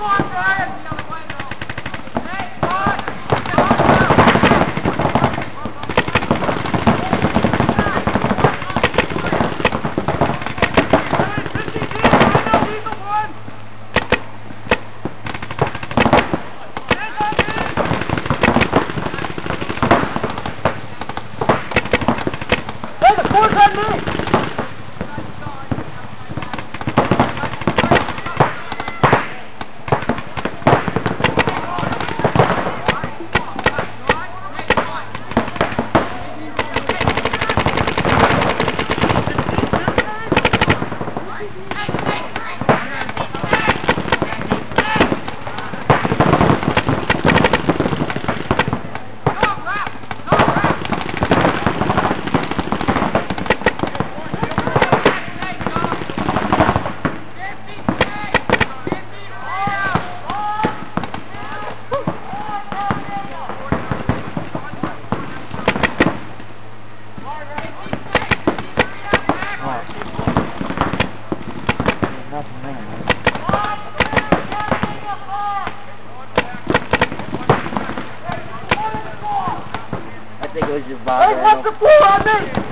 I think it was just Bob. Hey, what's the floor on me?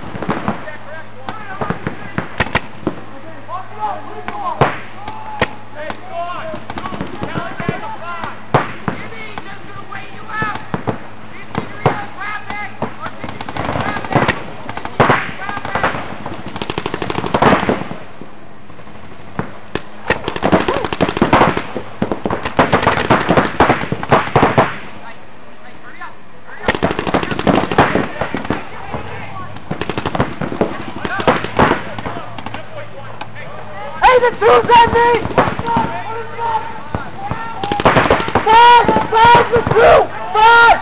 The two's on me! Five, the two! Five!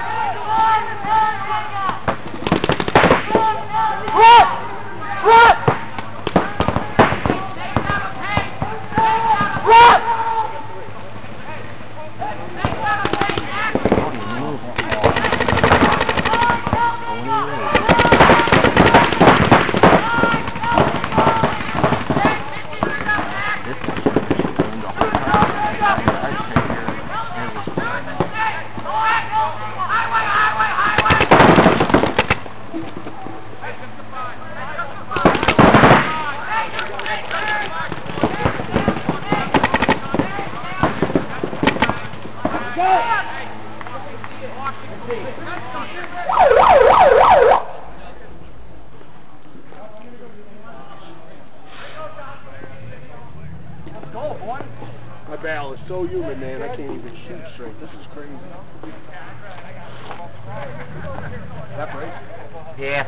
Front! My barrel is so humid, man, I can't even shoot straight. This is crazy. That break? Yeah.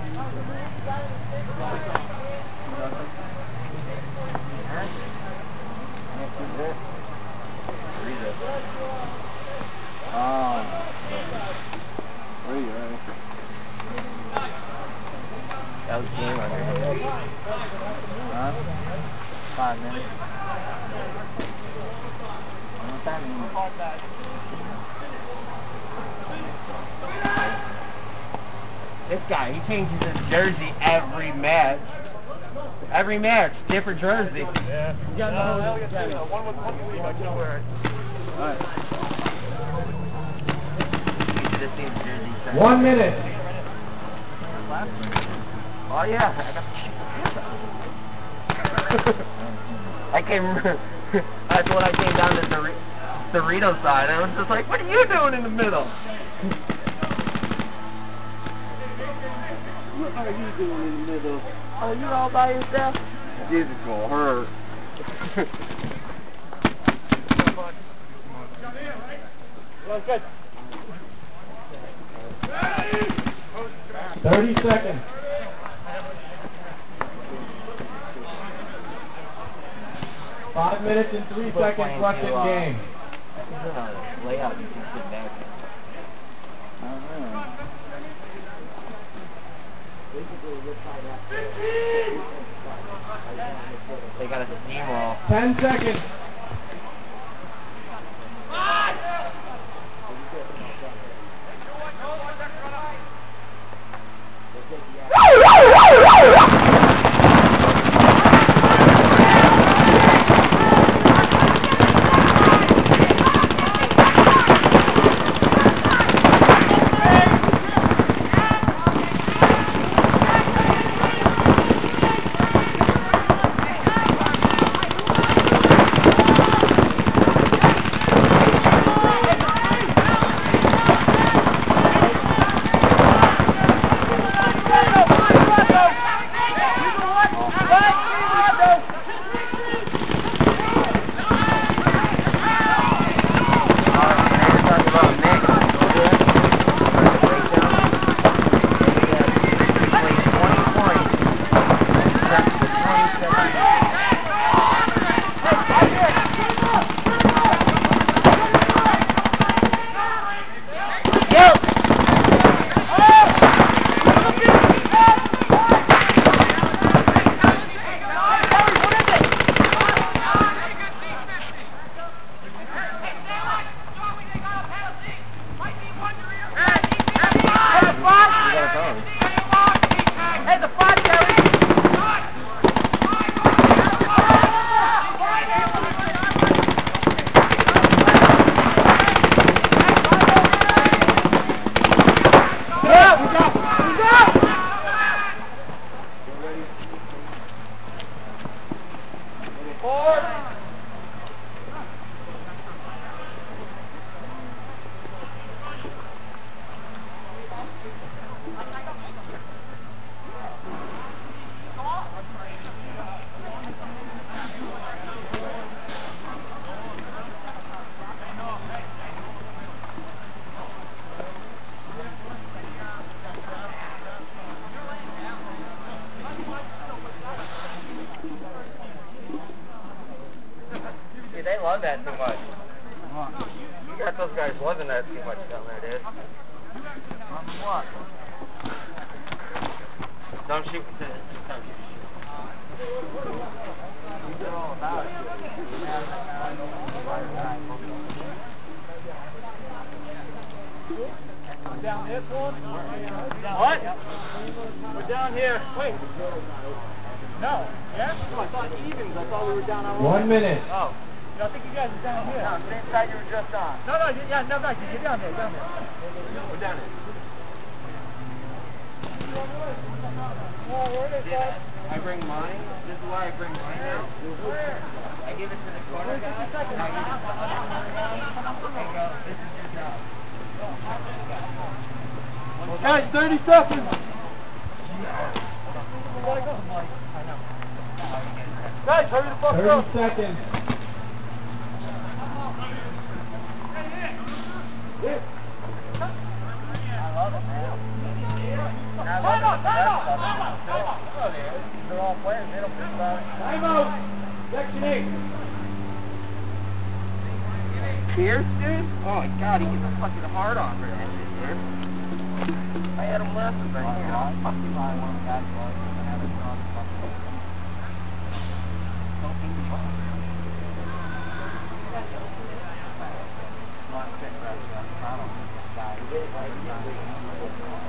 That was game under. Huh? 5 minutes. This guy, he changes his jersey every match. Every match, different jersey. Yeah. You got one with leave, I can wear it. Alright. 1 minute. Oh yeah, I got I came. That's when I came down to Dorito side. I was just like, "What are you doing in the middle?" What are you doing in the middle? Oh, you all by yourself? This is gonna hurt. 30 seconds. 5 minutes and 3 seconds left in game. Layout, you can sit back. They got a steamroll. 10 seconds. Forward. See, they love that too much. You got those guys loving that too much down there, dude. What? Don't shoot with this. They're all about it. Down this one. What? We're down here. Wait. No. Yeah? I thought evens. I thought we were down on 1 minute. Oh. I think you guys are down here. No, same side you were just on. No, yeah, no, you're down there, down there. We're down here. I bring mine. This is why I bring mine out. I give it to the corner guy. And I give it to the other guy. And go, this is your job. Guys, 30 seconds. Guys, hurry the fuck up. 30 seconds. I love it, man. They're all players. They don't think about it. Time out. Section 8. Pierce, dude? Oh, my God. He gets a fucking hard on for that shit, dude. I had him left, but I can't. Fucking one of the guys was going to have it on fucking. Don't think he's wrong. Not fit right now. I don't think this guy is.